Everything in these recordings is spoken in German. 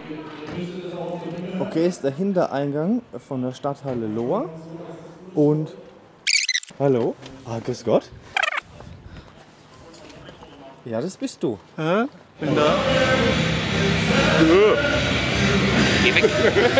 Okay, ist der Hintereingang von der Stadthalle Lohr. Und... Hallo? Ah, grüß Gott. Ja, das bist du. Hä? Bin da. Geh weg.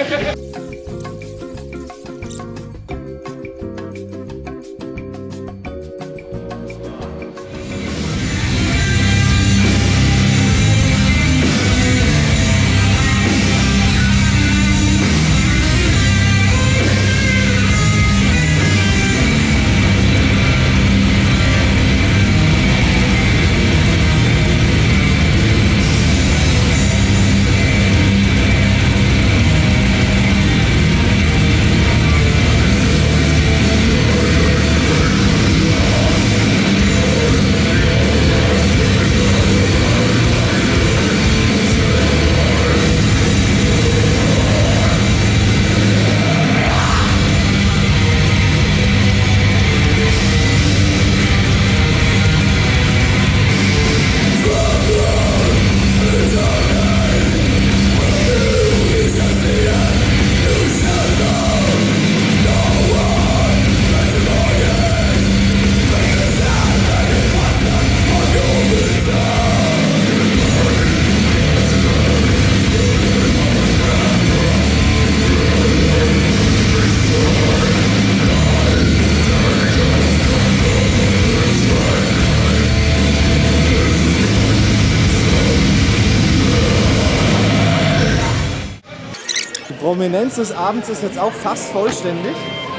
Die Prominenz des Abends ist jetzt auch fast vollständig.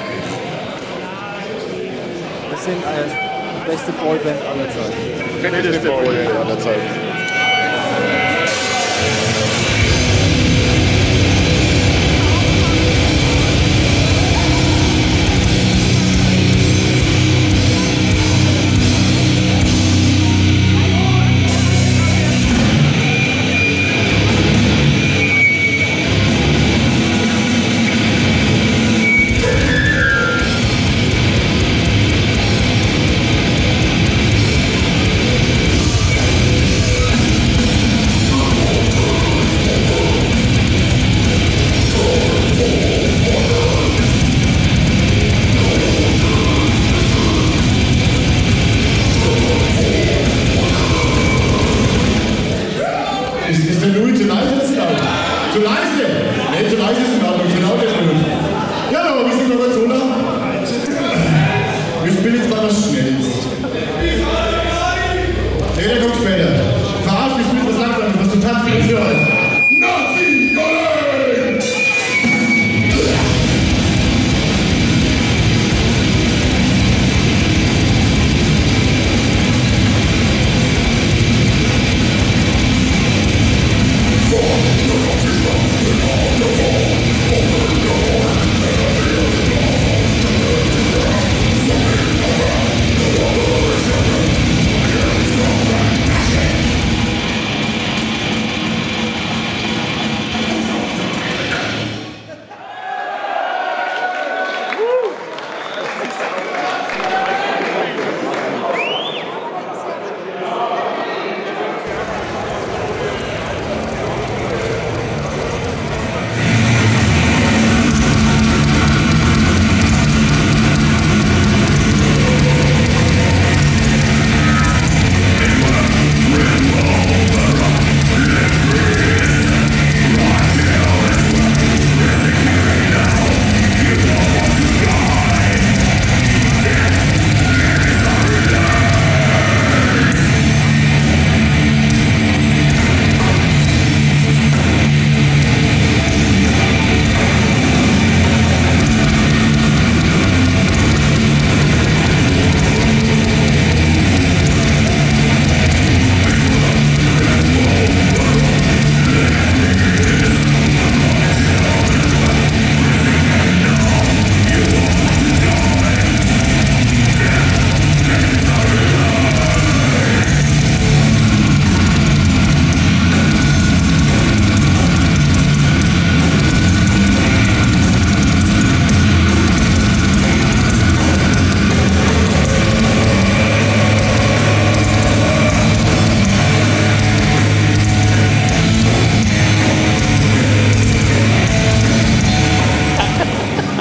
Wir sind die beste Boyband aller Zeiten. Fetteste Boyband aller Zeiten.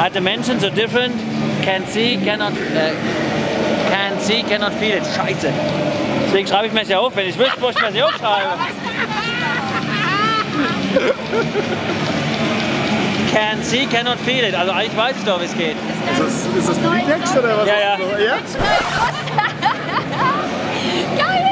But the mentions are different. Can see, cannot feel it. Scheiße. Deswegen schreibe ich mir das ja auf. Wenn ich wüsste, wo ich mir das aufschreibe. Can see, cannot feel it. Also eigentlich weiß ich doch, wie es geht. Ist das Liedtext oder was? Ja, ja. Ja? Geil!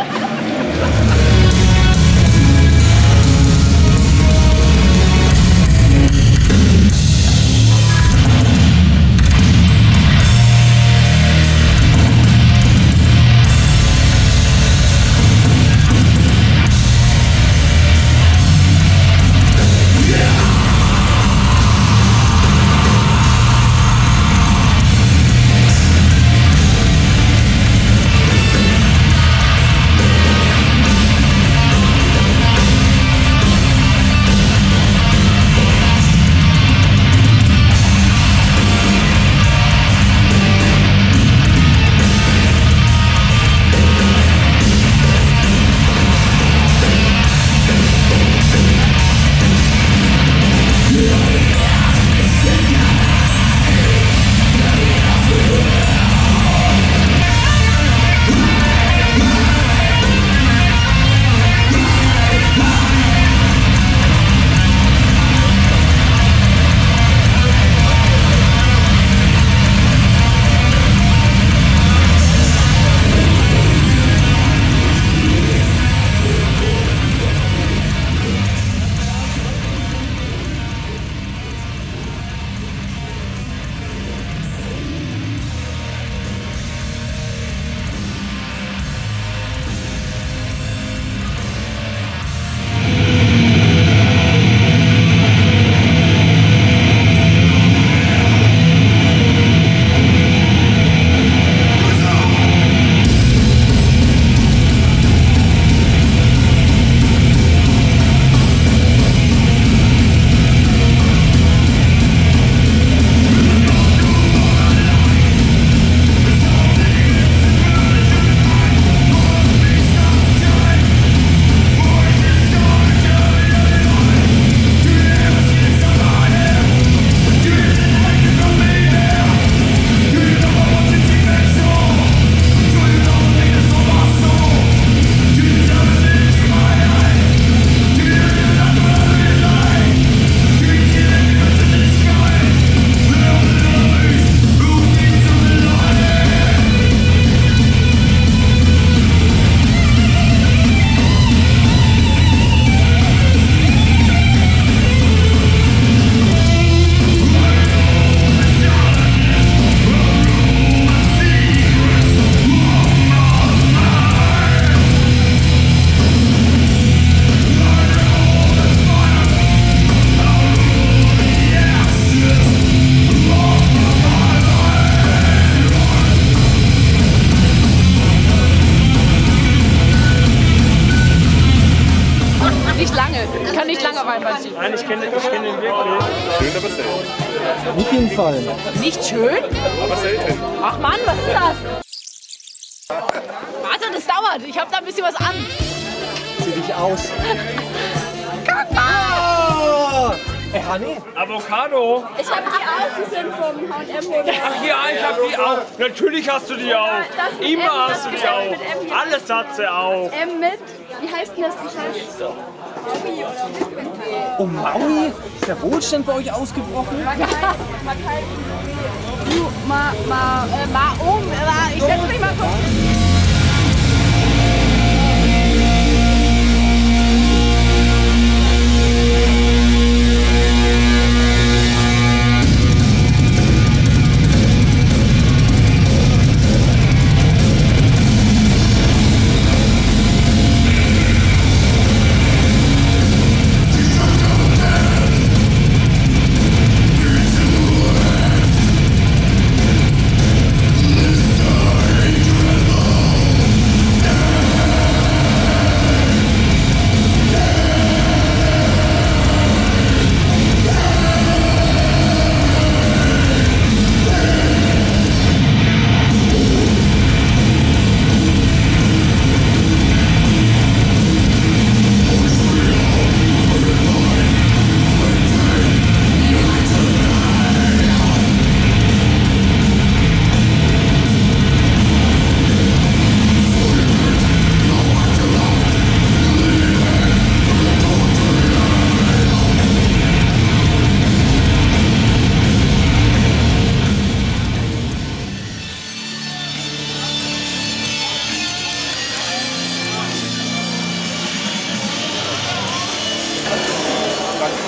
Nein, ich kenne den wirklich. Schön, aber selten. Auf jeden Fall. Nicht schön? Aber selten. Ach Mann, was ist das? Warte, das dauert. Ich habe da ein bisschen was an. Zieh dich aus. Guck mal! Ey, Hanni. Avocado. Ich habe die auch, die sind vom H&M-Modell. Ach ja, ich hab die auch. Natürlich hast du die auch. das mit Immer M, hast du das die auch. mit M hier. Alles hat sie auch. M mit, wie heißt denn das? Oh, Maui? Ist der Wohlstand bei euch ausgebrochen? Ich setz mich mal kurz. Destroy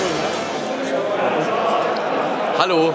Hallo.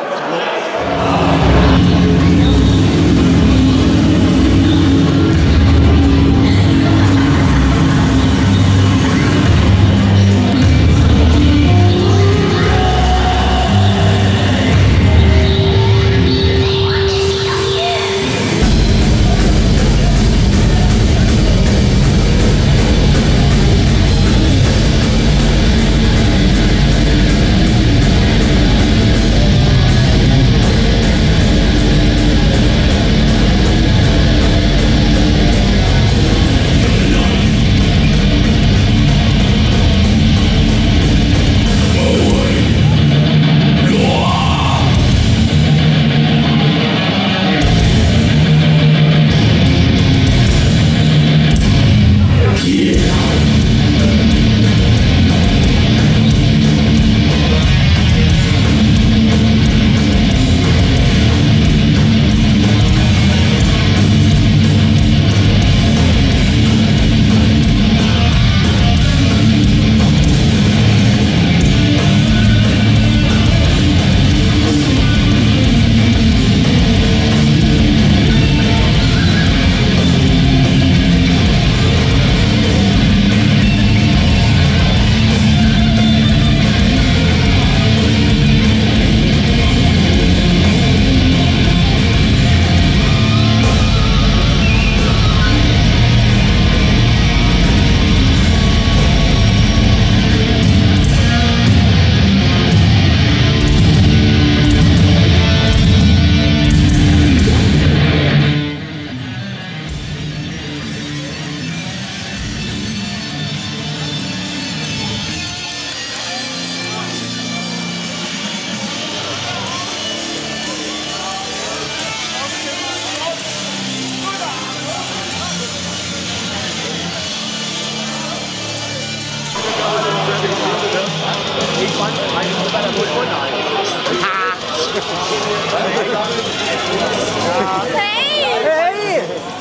Hey!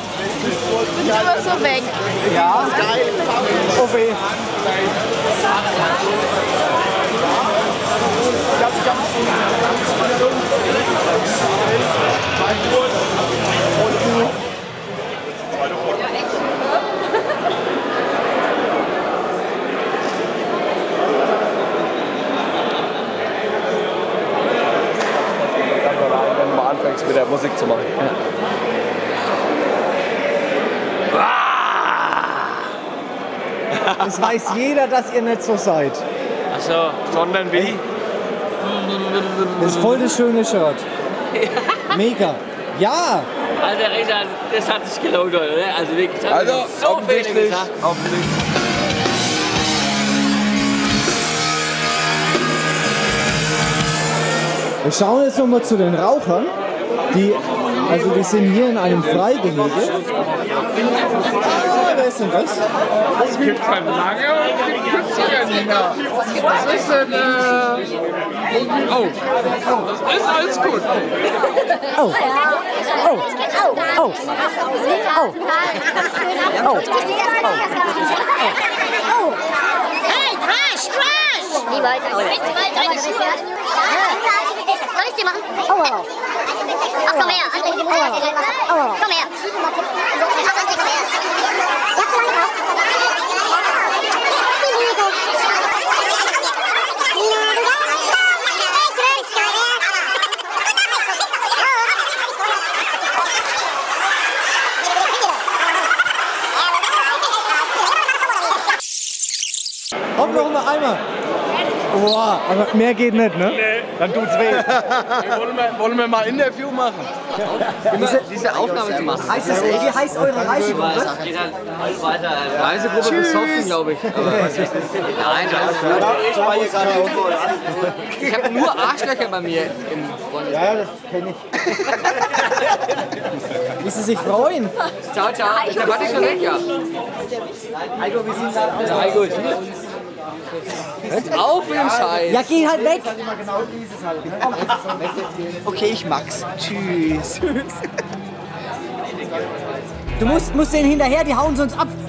Du bist immer so weg. Ja, geil. Oh weh. Wenn du mal anfängst mit der Musik zu machen. Es weiß jeder, dass ihr nicht so seid. Achso, sondern wie? Das ist voll das schöne Shirt. Mega. Ja. Alter Reza, das hat sich gelohnt, oder? Also wirklich, das Also, haben so viele offensichtlich. gesagt. Wir schauen jetzt nochmal zu den Rauchern. Die sind hier in einem Freigehege. Ah, wer ist denn das? Es gibt keine lange und es gibt kürzere, Nina. Was ist denn, Oh, ist alles gut. Oh. Oh. Oh. Oh. Oh. Hey, Trash, Trash! Niemals. Soll ich dir machen? Oh. Ach, komm her. Komm her. Komm noch mal einmal. Boah, aber mehr geht nicht, ne? Dann tut's weh. Wollen wir mal ein Interview machen? Diese Aufnahme zu machen. Wie heißt eure Reisegruppe? Das geht halt alles weiter. Reisegruppe besoffen, glaube ich. Aber nein, ich habe nur Arschlöcher bei mir im Freundeskreis. Ja, das kenne ich. Wie sie sich freuen. Ciao, ciao. Ist der Batti schon weg? Ja. Heiko, wie sieht's aus? Ja, gut. Hört auf mit dem Scheiß. Ja, geh halt weg. Okay, ich mag's. Tschüss. Du musst denen hinterher, die hauen sonst ab.